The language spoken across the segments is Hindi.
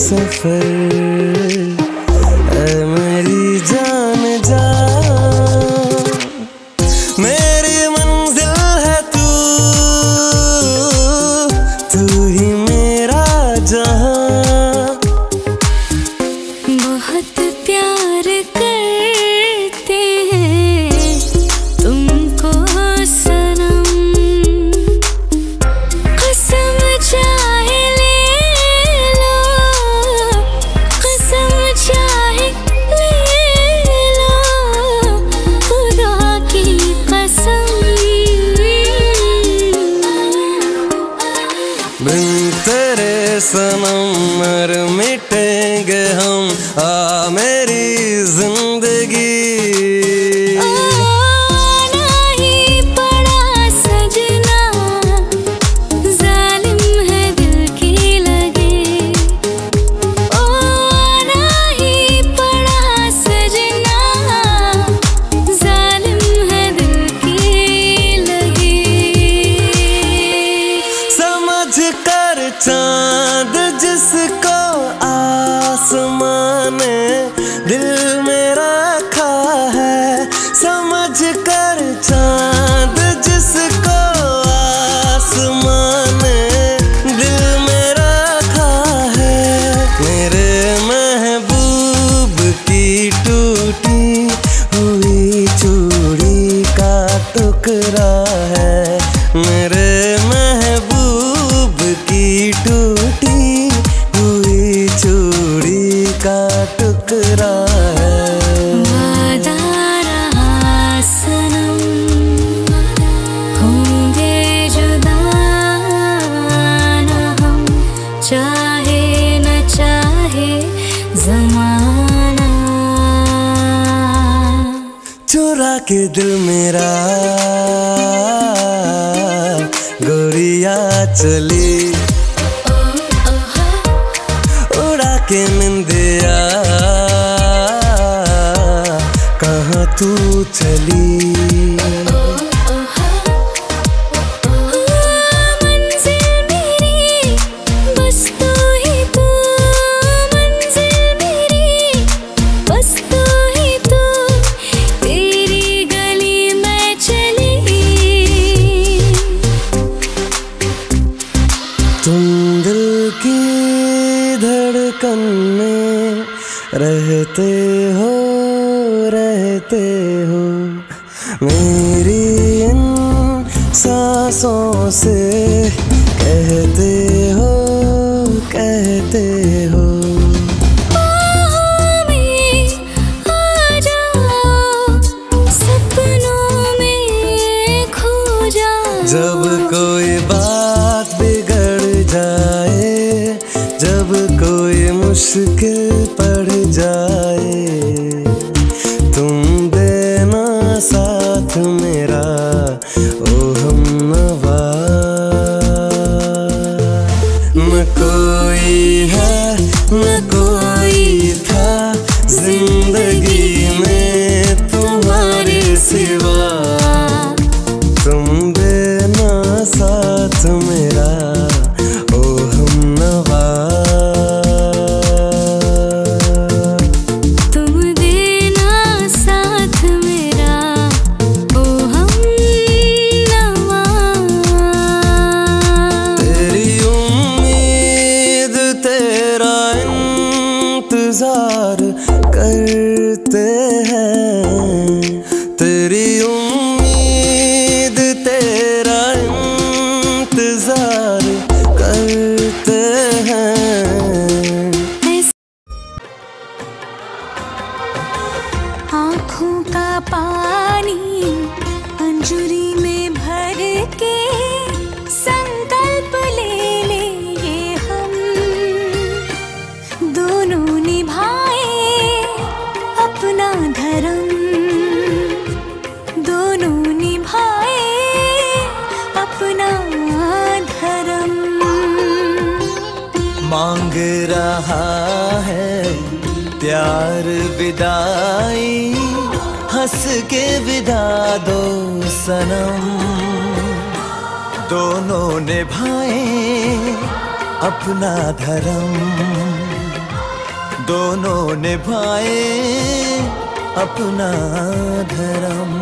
सफर ऐ मेरी जान जा, मेरी मंजिल है तू, तू ही मेरा जहां। बहुत प्यार करते हैं तुमको सनम, कसम चाहे ले लो, कसम चाहे ले लो, खुदा की कसम। बिन तेरे सनम मर मिटेंगे हम, आ मेरी जिंदगी। आना ही पड़ा सजना, जालिम है दिल की लगे। ओ आना ही पड़ा सजना, जालिम है दिल की लगे। समझ कर चांद जिसको आसमान ने दिल में रखा है, समझ कर चांद जिसको आसमान ने दिल में रखा है। मेरे महबूब की टूटी हुई चूड़ी का टुकड़ा है, मेरे महबूब की टूटी हुई चूड़ी का टुकड़ा है। वादा रहा सनम, होंगे जुदा न हम, चाहे न चाहे ज़माना। चुरा के दिल मेरा गोरिया चली, उड़ा के निंदिया कहाँ तू चली। मंजिल मेरी बस तू ही तू, मंजिल मेरी बस तू ही तू, तेरी गली में चली। तुम दिल की धड़कन में रहते हो, रहते हो, मेरी इन सांसों से कहते हो, कहते हो। बाहों में आ जाओ, सपनों में खो जाओ। जब कोई बात बिगड़ जाए, जब कोई मुश्किल पड़ जाए, तुम देना साथ मेरा ओ हमनवा। न कोई है न कोई था जिंदगी में तुम्हारे सिवा, तुम देना साथ मेरा ओ हमनवा। तुम देना साथ मेरा ओ हमनवा। तेरी उम्मीद तेरा इंतजार करते हैं, तेरी उम्मीद तेरा इंतजार करते हैं। आँखों का पानी अंजुरी में भर के संकल्प ले लेंगे हम, दोनों निभाए अपना धर्म, दोनों निभाए अपना धर्म। मांग रहा है प्यार विदाई, हंस के विदा दो सनम, दोनों निभाए अपना धर्म। दोनों निभाए अपना धर्म।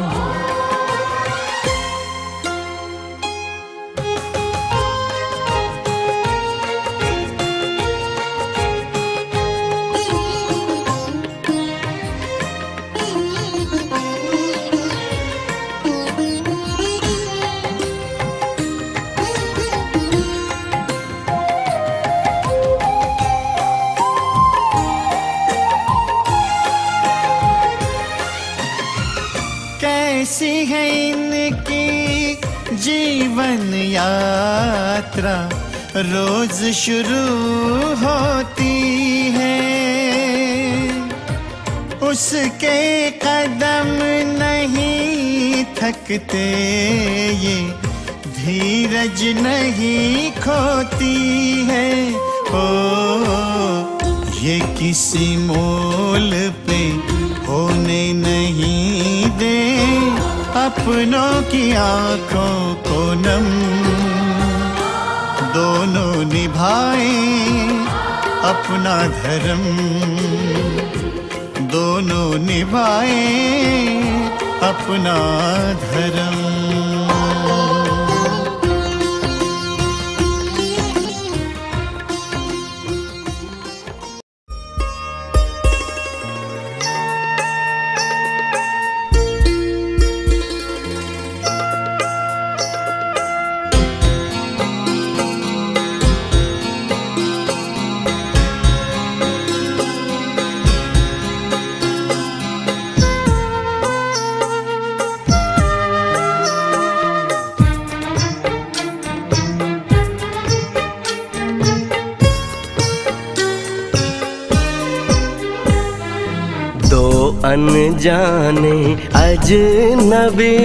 कैसी है इनकी जीवन यात्रा, रोज शुरू होती है। उसके कदम नहीं थकते, ये धीरज नहीं खोती है। ओ ये किसी मोल पे होने नहीं दे अपनों की आंखों को नम। दोनों निभाए अपना धर्म, दोनों निभाए अपना धर्म। अनजाने अजनबी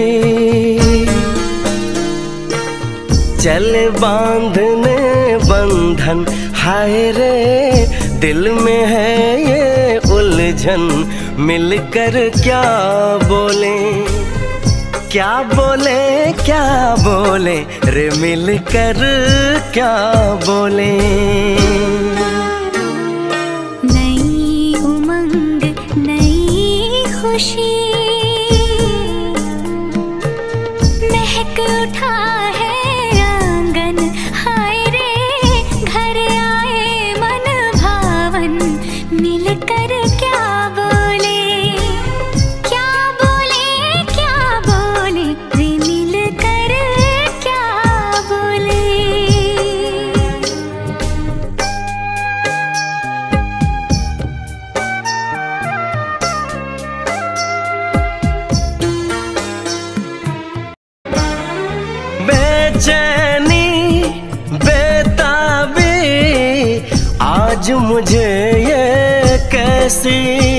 चले बांधने बंधन, हाय रे दिल में है ये उलझन। मिलकर क्या बोले, क्या बोले, क्या बोले रे, मिलकर क्या बोले। महक उठा है आंगन, हाय रे घर आए मन भावन। मिलकर क्या बोले, क्या बोले, क्या बोले रे, मिलकर क्या बोले। बेचैनी बेताबी आज मुझे ये कैसी,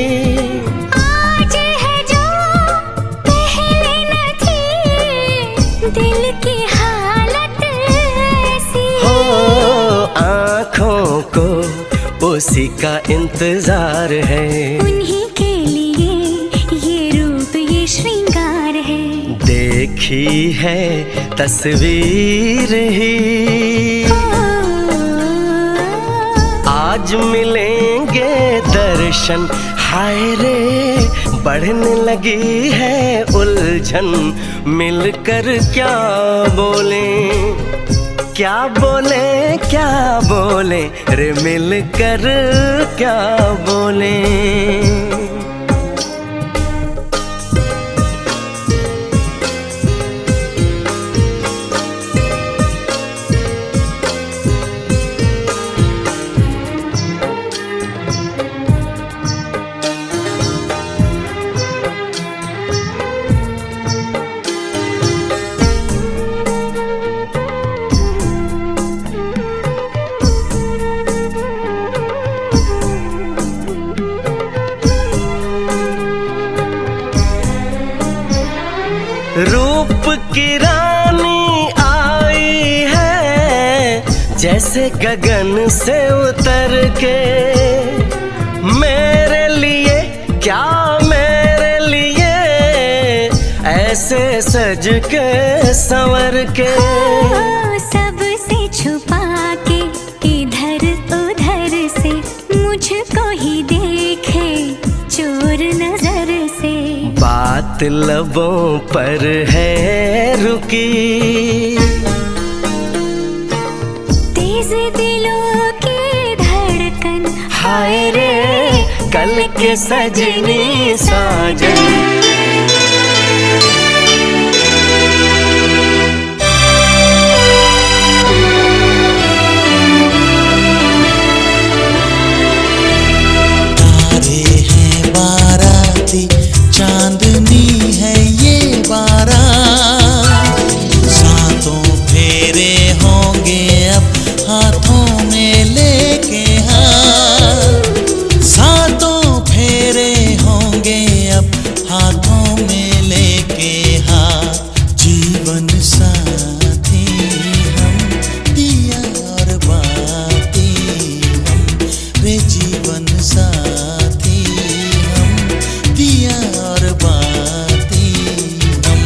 आज है जो पहले न थी, दिल की हालत ऐसी। हो आँखों को उसी का इंतजार है, उन्हीं के लिए ये रूप ये श्रृंगार है। देखी है तस्वीर ही, आज मिलेंगे दर्शन, हाय रे बढ़ने लगी है उलझन। मिलकर क्या बोले, क्या बोले, क्या बोले रे, मिलकर क्या बोले। रूप की रानी आई है जैसे गगन से उतर के, मेरे लिए क्या मेरे लिए ऐसे सज के संवर के। सबसे छुपा के इधर उधर से मुझको बात लबों पर है रुकी, तेज दिलों की धड़कन, हाय रे कल के सजनी साजन। चांदनी है ये बारात, सातों फेरे होंगे अब हाथों में लेके हाथ, सातों फेरे होंगे अब हाथों में लेके हाथ। जीवन साथी हम, दिया और बाती हम, रे जीवन साथी हम, दिया और बाती हम।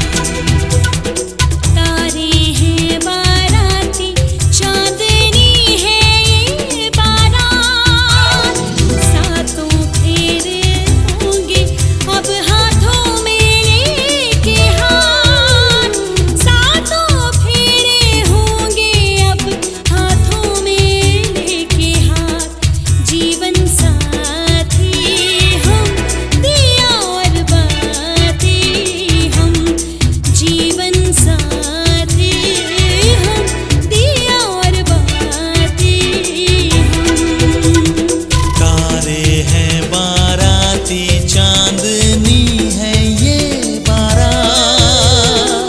तारे हैं बाराती, चांदनी है ये बारात, सातों फेरे होंगे अब हाथों में लेके हाथ, सातों फेरे होंगे अब हाथों में लेके हाथ। जीवन साथी हम, दिया और बाती हम, जीवन साथी हम, दिया और बाती हम। तारे हैं बाराती, चांदनी है ये बारात।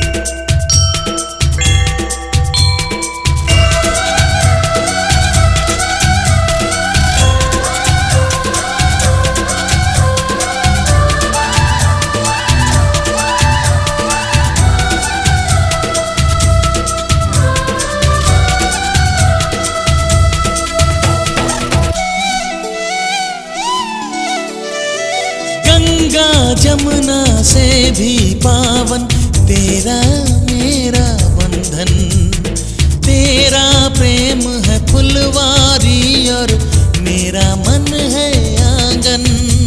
गंगा जमुना से भी पावन तेरा मेरा बंधन, तेरा प्रेम है फुलवारी और मेरा मन है आंगन।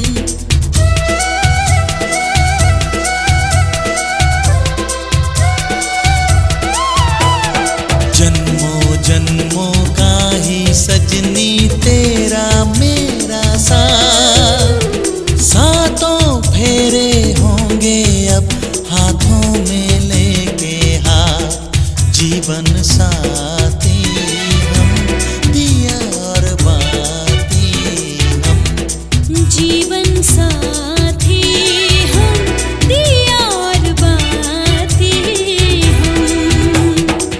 जन्मों जन्मों का ही सजनी तेरा मेरा साथ, सातों फेरे होंगे अब हाथों में लेके हाथ। जीवन साथी हम, दिया और बाती हम। जीवन साथी हम, दिया और बाती हम।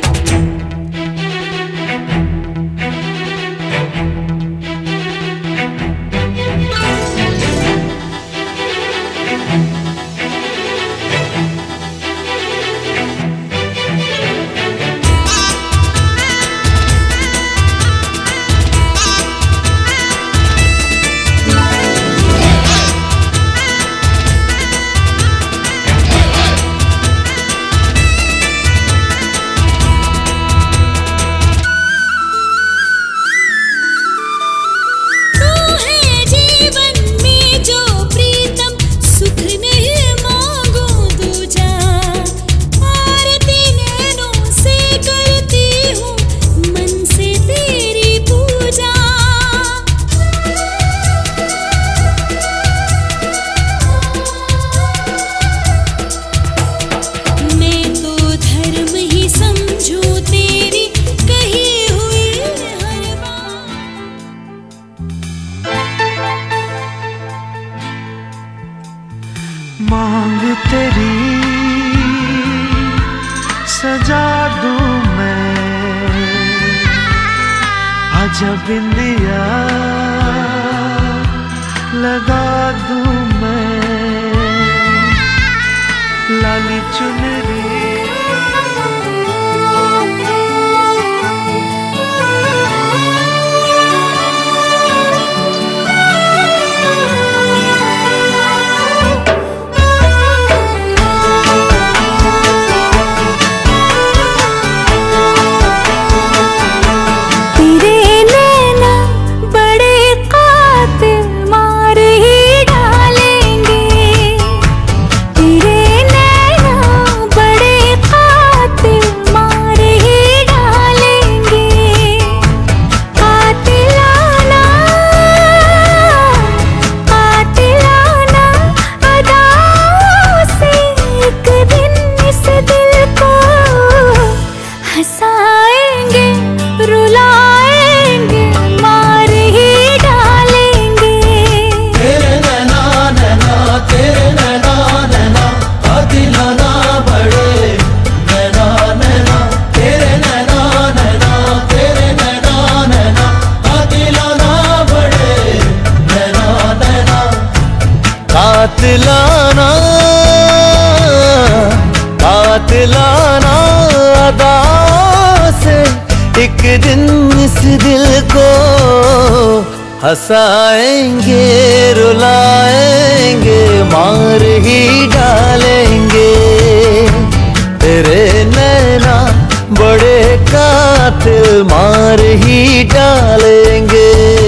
तू है जीवन में जो प्रीतम, सुख नहीं मांगो दूजा, आरती नैनों से करती हूँ मन से तेरी पूजा। मैं तो धर्म ही समझूं तेरी कही हुई हर बात। मांग तेरी सजा दूं मैं, आजा बिंदिया लगा दूं मैं, लाली चुनरी तेरे नैना बड़े कातिल मार ही डालेंगे, दिन इस दिल को हंसाएंगे, रुलाएंगे, मार ही डालेंगे। तेरे नैना बड़े कातिल, मार ही डालेंगे।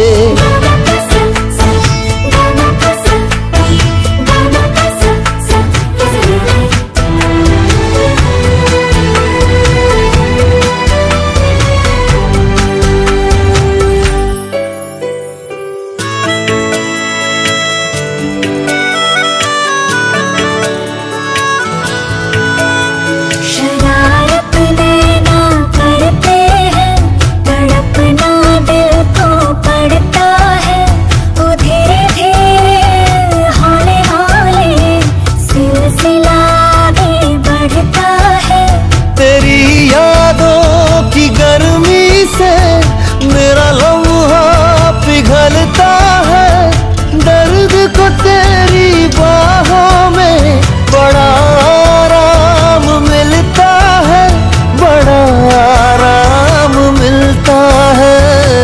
मेरा लम्हा पिघलता है, दर्द को तेरी बाहों में बड़ा आराम मिलता है, बड़ा आराम मिलता है।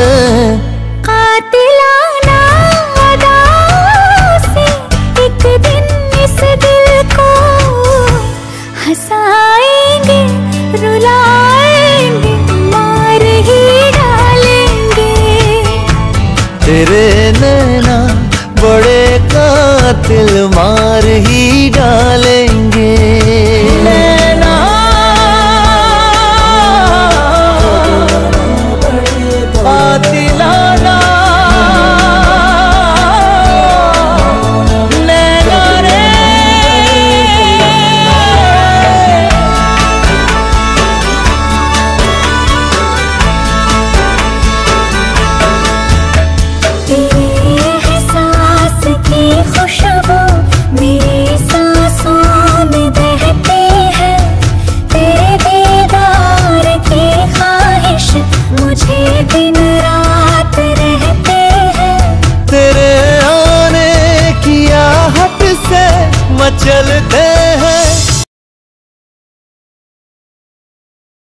कातिलाना अदाओं से एक दिन इस दिल को हंसाएंगे, रुलाएंगे, मार ही तेरे नैना बड़े कातिल, मार ही डालेंगे।